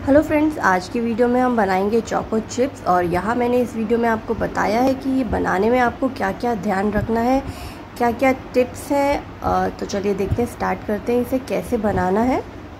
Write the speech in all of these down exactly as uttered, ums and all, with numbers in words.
Hello friends, आज की video में हम बनाएंगे चोको चिप्स। और यहाँ मैंने इस वीडियो में आपको बताया है कि ये बनाने में आपको क्या क्या ध्यान रखना है, क्या क्या टिप्स हैं। तो चलिए देखते हैं, स्टार्ट करते हैं इसे कैसे बनाना है।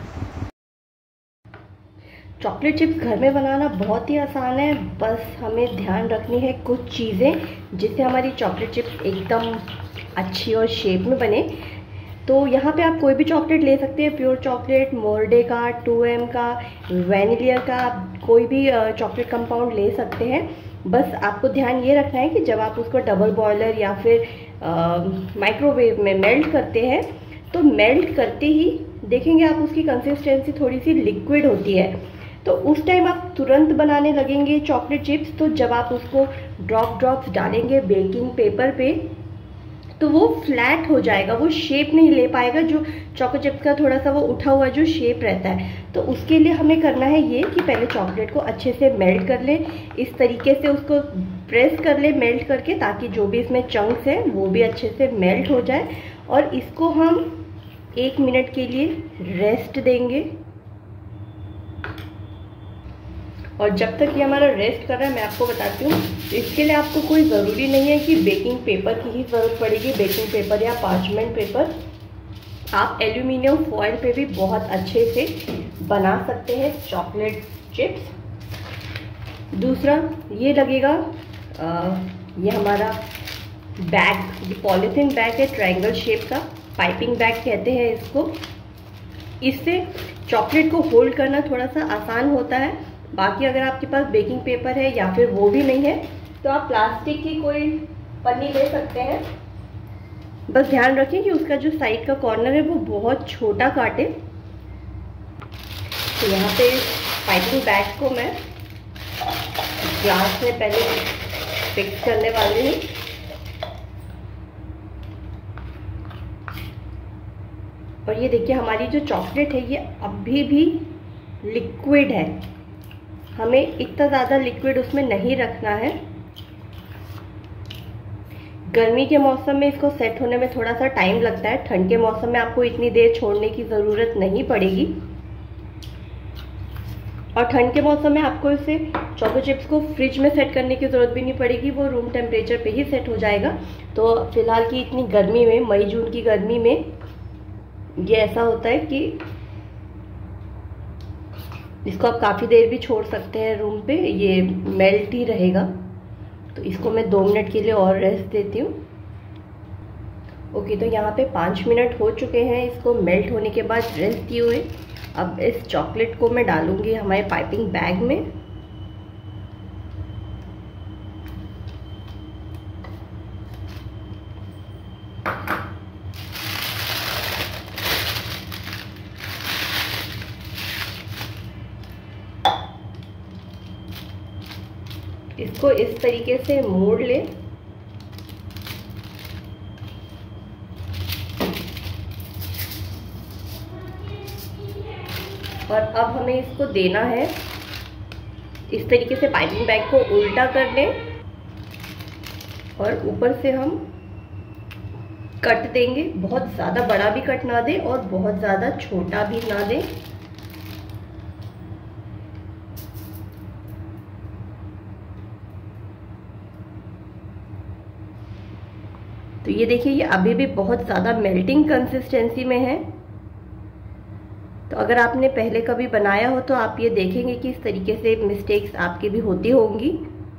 चॉकलेट चिप्स घर में बनाना बहुत ही आसान है, बस हमें ध्यान रखनी है कुछ चीज़ें जिससे हमारी चॉकलेट चिप्स एकदम अच्छी और शेप में बने। तो यहाँ पे आप कोई भी चॉकलेट ले सकते हैं, प्योर चॉकलेट, मोर्डे का, टू एम का, वैनिलिया का, कोई भी चॉकलेट कंपाउंड ले सकते हैं। बस आपको ध्यान ये रखना है कि जब आप उसको डबल बॉयलर या फिर माइक्रोवेव में मेल्ट करते हैं तो मेल्ट करते ही देखेंगे आप उसकी कंसिस्टेंसी थोड़ी सी लिक्विड होती है। तो उस टाइम आप तुरंत बनाने लगेंगे चॉकलेट चिप्स, तो जब आप उसको ड्रॉप ड्रॉप्स डालेंगे बेकिंग पेपर पे तो वो फ्लैट हो जाएगा, वो शेप नहीं ले पाएगा, जो चोको चिप्स का थोड़ा सा वो उठा हुआ जो शेप रहता है। तो उसके लिए हमें करना है ये कि पहले चॉकलेट को अच्छे से मेल्ट कर ले, इस तरीके से उसको प्रेस कर ले मेल्ट करके, ताकि जो भी इसमें चंक्स है वो भी अच्छे से मेल्ट हो जाए। और इसको हम एक मिनट के लिए रेस्ट देंगे। और जब तक ये हमारा रेस्ट कर रहा है मैं आपको बताती हूँ, इसके लिए आपको कोई ज़रूरी नहीं है कि बेकिंग पेपर की ही ज़रूरत पड़ेगी, बेकिंग पेपर या पार्चमेंट पेपर। आप एल्यूमिनियम फॉयल पे भी बहुत अच्छे से बना सकते हैं चॉकलेट चिप्स। दूसरा ये लगेगा आ, ये हमारा बैग, ये पॉलीथीन बैग है ट्रायंगल शेप का, पाइपिंग बैग कहते हैं इसको। इससे चॉकलेट को होल्ड करना थोड़ा सा आसान होता है। बाकी अगर आपके पास बेकिंग पेपर है या फिर वो भी नहीं है तो आप प्लास्टिक की कोई पन्नी ले सकते हैं। बस ध्यान रखें कि उसका जो साइड का कॉर्नर है वो बहुत छोटा काटे। तो यहाँ पे पाइपिंग बैग को मैं ग्लास में पहले फिक्स करने वाली हूँ। और ये देखिए हमारी जो चॉकलेट है ये अभी भी लिक्विड है, हमें इतना ज़्यादा लिक्विड उसमें नहीं रखना है। गर्मी के मौसम में इसको सेट होने में थोड़ा सा टाइम लगता है, ठंड के मौसम में आपको इतनी देर छोड़ने की ज़रूरत नहीं पड़ेगी। और ठंड के मौसम में आपको इसे चोको चिप्स को फ्रिज में सेट करने की ज़रूरत भी नहीं पड़ेगी, वो रूम टेम्परेचर पे ही सेट हो जाएगा। तो फिलहाल की इतनी गर्मी में, मई जून की गर्मी में ये ऐसा होता है कि इसको आप काफ़ी देर भी छोड़ सकते हैं रूम पे, ये मेल्ट ही रहेगा। तो इसको मैं दो मिनट के लिए और रेस्ट देती हूँ। ओके, तो यहाँ पे पाँच मिनट हो चुके हैं इसको मेल्ट होने के बाद रेस्ट दिए हुए। अब इस चॉकलेट को मैं डालूंगी हमारे पाइपिंग बैग में। इसको इस तरीके से मोड़ ले। और अब हमें इसको देना है इस तरीके से, पाइपिंग बैग को उल्टा कर लें और ऊपर से हम कट देंगे। बहुत ज़्यादा बड़ा भी कट ना दें और बहुत ज़्यादा छोटा भी ना दें। तो ये देखिए ये अभी भी बहुत ज़्यादा मेल्टिंग कंसिस्टेंसी में है। तो अगर आपने पहले कभी बनाया हो तो आप ये देखेंगे कि इस तरीके से मिस्टेक्स आपकी भी होती होंगी।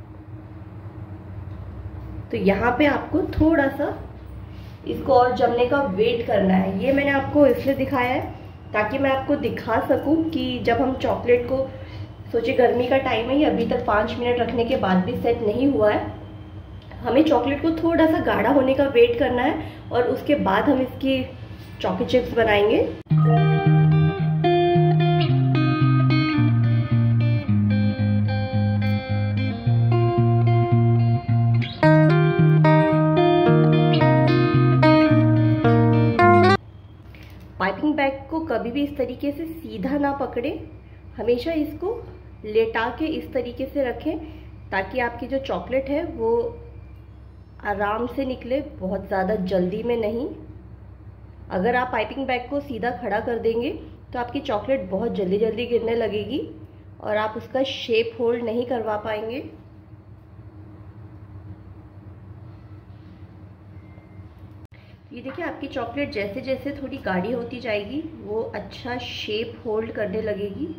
तो यहाँ पे आपको थोड़ा सा इसको और जमने का वेट करना है। ये मैंने आपको इसलिए दिखाया है ताकि मैं आपको दिखा सकूं कि जब हम चॉकलेट को, सोचिए गर्मी का टाइम है, ये अभी तक पाँच मिनट रखने के बाद भी सेट नहीं हुआ है। हमें चॉकलेट को थोड़ा सा गाढ़ा होने का वेट करना है और उसके बाद हम इसकी चोको चिप्स बनाएंगे। पाइपिंग बैग को कभी भी इस तरीके से सीधा ना पकड़े, हमेशा इसको लेटा के इस तरीके से रखें ताकि आपकी जो चॉकलेट है वो आराम से निकले, बहुत ज़्यादा जल्दी में नहीं। अगर आप पाइपिंग बैग को सीधा खड़ा कर देंगे तो आपकी चॉकलेट बहुत जल्दी जल्दी गिरने लगेगी और आप उसका शेप होल्ड नहीं करवा पाएंगे। ये देखिए आपकी चॉकलेट जैसे जैसे थोड़ी गाढ़ी होती जाएगी वो अच्छा शेप होल्ड करने लगेगी।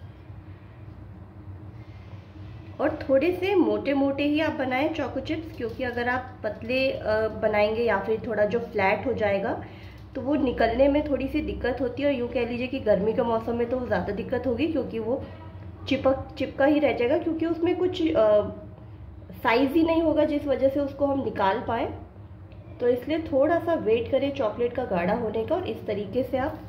और थोड़े से मोटे मोटे ही आप बनाएं चोको चिप्स, क्योंकि अगर आप पतले बनाएंगे या फिर थोड़ा जो फ्लैट हो जाएगा तो वो निकलने में थोड़ी सी दिक्कत होती है। और यूँ कह लीजिए कि गर्मी के मौसम में तो ज़्यादा दिक्कत होगी, क्योंकि वो चिपक चिपका ही रह जाएगा, क्योंकि उसमें कुछ साइज़ ही नहीं होगा जिस वजह से उसको हम निकाल पाएँ। तो इसलिए थोड़ा सा वेट करें चॉकलेट का गाढ़ा होने का, और इस तरीके से आप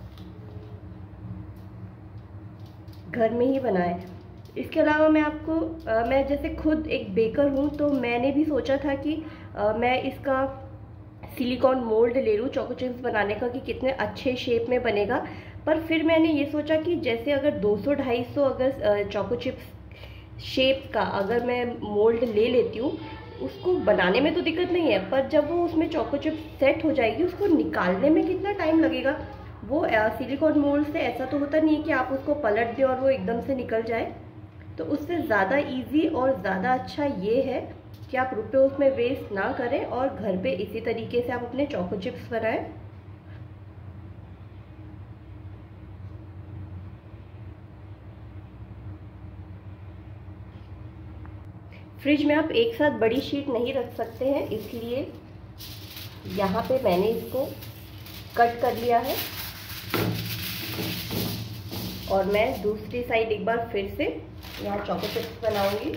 घर में ही बनाएं। इसके अलावा मैं आपको आ, मैं जैसे खुद एक बेकर हूँ, तो मैंने भी सोचा था कि आ, मैं इसका सिलिकॉन मोल्ड ले लूँ चोको चिप्स बनाने का कि कितने अच्छे शेप में बनेगा। पर फिर मैंने ये सोचा कि जैसे अगर दो सौ ढाई सौ अगर चोको चिप्स शेप का अगर मैं मोल्ड ले लेती हूँ, उसको बनाने में तो दिक्कत नहीं है, पर जब वो उसमें चोको चिप्स सेट हो जाएगी उसको निकालने में कितना टाइम लगेगा। वो सिलिकॉन मोल्ड से ऐसा तो होता नहीं है कि आप उसको पलट दें और वो एकदम से निकल जाए। तो उससे ज़्यादा इजी और ज़्यादा अच्छा ये है कि आप रुपए उसमें वेस्ट ना करें और घर पे इसी तरीके से आप अपने चोको चिप्स बनाएं। फ्रिज में आप एक साथ बड़ी शीट नहीं रख सकते हैं, इसलिए यहाँ पे मैंने इसको कट कर लिया है और मैं दूसरी साइड एक बार फिर से यहाँ चोको चिप्स बनाऊंगी।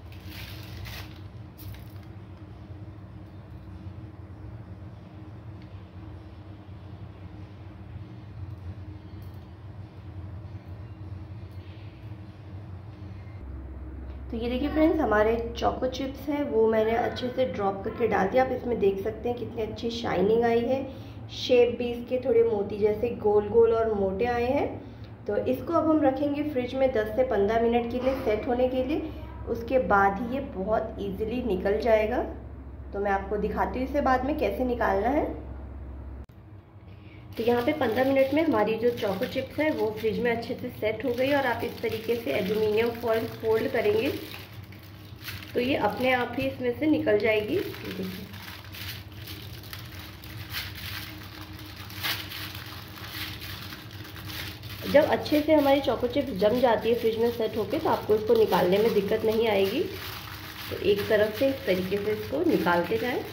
तो ये देखिए फ्रेंड्स, हमारे चोको चिप्स हैं वो मैंने अच्छे से ड्रॉप करके डाल दिया। आप इसमें देख सकते हैं कितनी अच्छी शाइनिंग आई है, शेप भी इसके थोड़े मोती जैसे गोल गोल और मोटे आए हैं। तो इसको अब हम रखेंगे फ्रिज में दस से पंद्रह मिनट के लिए सेट होने के लिए। उसके बाद ही ये बहुत इजीली निकल जाएगा। तो मैं आपको दिखाती हूँ इसे बाद में कैसे निकालना है। तो यहाँ पे पंद्रह मिनट में हमारी जो चोको चिप्स है वो फ्रिज में अच्छे से सेट हो गई। और आप इस तरीके से एल्यूमिनियम फॉइल फोल्ड करेंगे तो ये अपने आप ही इसमें से निकल जाएगी। देखिए जब अच्छे से हमारी चोको चिप्स जम जाती है फ्रिज में सेट होके, तो आपको इसको निकालने में दिक्कत नहीं आएगी। तो एक तरफ से इस तरीके से इसको निकालते जाएं।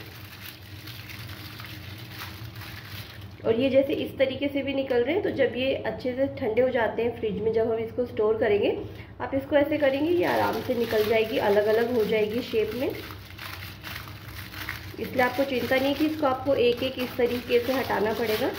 और ये जैसे इस तरीके से भी निकल रहे हैं, तो जब ये अच्छे से ठंडे हो जाते हैं फ्रिज में, जब हम इसको स्टोर करेंगे, आप इसको ऐसे करेंगे ये आराम से निकल जाएगी, अलग अलग हो जाएगी शेप में। इसलिए आपको चिंता नहीं कि इसको आपको एक एक इस तरीके से हटाना पड़ेगा।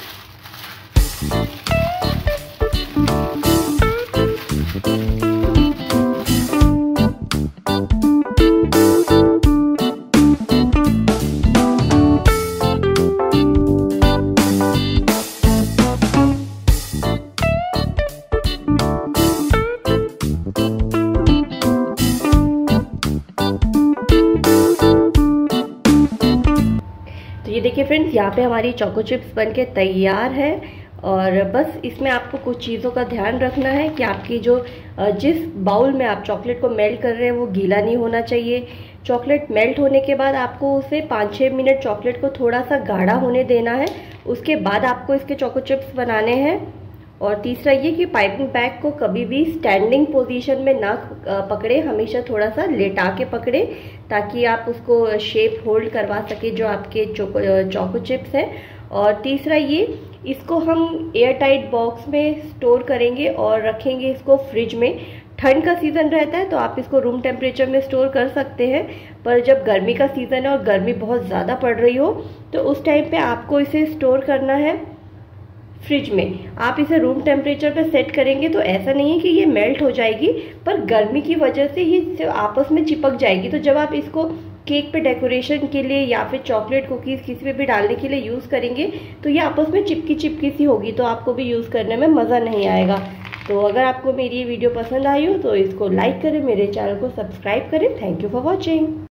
ये देखिए फ्रेंड्स, यहाँ पे हमारी चोको चिप्स बनके तैयार है। और बस इसमें आपको कुछ चीज़ों का ध्यान रखना है कि आपकी जो जिस बाउल में आप चॉकलेट को मेल्ट कर रहे हैं वो गीला नहीं होना चाहिए। चॉकलेट मेल्ट होने के बाद आपको उसे पाँच छः मिनट चॉकलेट को थोड़ा सा गाढ़ा होने देना है। उसके बाद आपको इसके चोको चिप्स बनाने हैं। और तीसरा ये कि पाइपिंग बैग को कभी भी स्टैंडिंग पोजीशन में ना पकड़े, हमेशा थोड़ा सा लेटा के पकड़े, ताकि आप उसको शेप होल्ड करवा सके जो आपके चोको चोको चिप्स हैं। और तीसरा ये, इसको हम एयर टाइट बॉक्स में स्टोर करेंगे और रखेंगे इसको फ्रिज में। ठंड का सीज़न रहता है तो आप इसको रूम टेम्परेचर में स्टोर कर सकते हैं, पर जब गर्मी का सीज़न है और गर्मी बहुत ज़्यादा पड़ रही हो तो उस टाइम पे आपको इसे स्टोर करना है फ्रिज में। आप इसे रूम टेम्परेचर पे सेट करेंगे तो ऐसा नहीं है कि ये मेल्ट हो जाएगी, पर गर्मी की वजह से ही आपस में चिपक जाएगी। तो जब आप इसको केक पे डेकोरेशन के लिए या फिर चॉकलेट कुकीज़ किसी पे भी डालने के लिए यूज़ करेंगे तो ये आपस में चिपकी चिपकी सी होगी, तो आपको भी यूज़ करने में मज़ा नहीं आएगा। तो अगर आपको मेरी ये वीडियो पसंद आई हो तो इसको लाइक करें, मेरे चैनल को सब्सक्राइब करें। Thank you for watching.